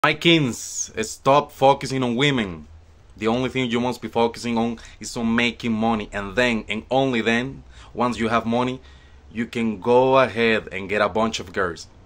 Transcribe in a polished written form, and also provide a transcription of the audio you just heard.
My kings, stop focusing on women. The only thing you must be focusing on is on making money, and then, and only then, once you have money, you can go ahead and get a bunch of girls.